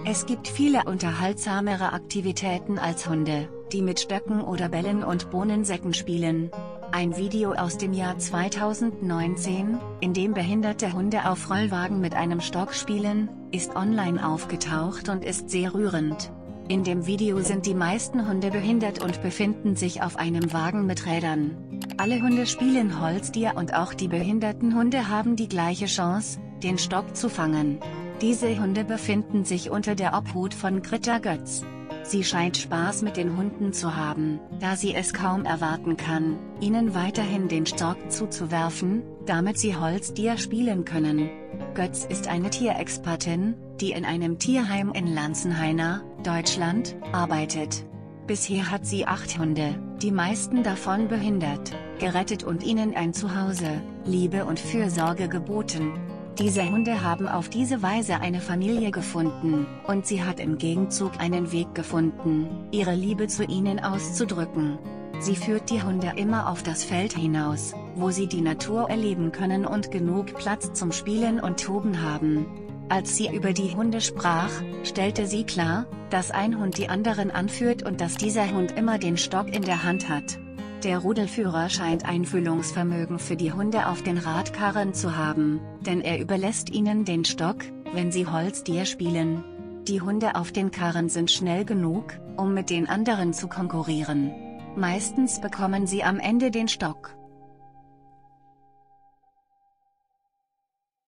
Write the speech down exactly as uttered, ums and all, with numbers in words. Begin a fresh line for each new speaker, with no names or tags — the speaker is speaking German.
Es gibt viele unterhaltsamere Aktivitäten als Hunde, die mit Stöcken oder Bällen und Bohnensäcken spielen. Ein Video aus dem Jahr zweitausendneunzehn, in dem behinderte Hunde auf Rollwagen mit einem Stock spielen, ist online aufgetaucht und ist sehr rührend. In dem Video sind die meisten Hunde behindert und befinden sich auf einem Wagen mit Rädern. Alle Hunde spielen Holztier und auch die behinderten Hunde haben die gleiche Chance, den Stock zu fangen. Diese Hunde befinden sich unter der Obhut von Greta Götz. Sie scheint Spaß mit den Hunden zu haben, da sie es kaum erwarten kann, ihnen weiterhin den Stock zuzuwerfen, damit sie Holztier spielen können. Götz ist eine Tierexpertin, die in einem Tierheim in Lanzenhainer, Deutschland, arbeitet. Bisher hat sie acht Hunde, die meisten davon behindert, gerettet und ihnen ein Zuhause, Liebe und Fürsorge geboten. Diese Hunde haben auf diese Weise eine Familie gefunden, und sie hat im Gegenzug einen Weg gefunden, ihre Liebe zu ihnen auszudrücken. Sie führt die Hunde immer auf das Feld hinaus, wo sie die Natur erleben können und genug Platz zum Spielen und Toben haben. Als sie über die Hunde sprach, stellte sie klar, dass ein Hund die anderen anführt und dass dieser Hund immer den Stock in der Hand hat. Der Rudelführer scheint Einfühlungsvermögen für die Hunde auf den Radkarren zu haben, denn er überlässt ihnen den Stock, wenn sie Holztier spielen. Die Hunde auf den Karren sind schnell genug, um mit den anderen zu konkurrieren. Meistens bekommen sie am Ende den Stock.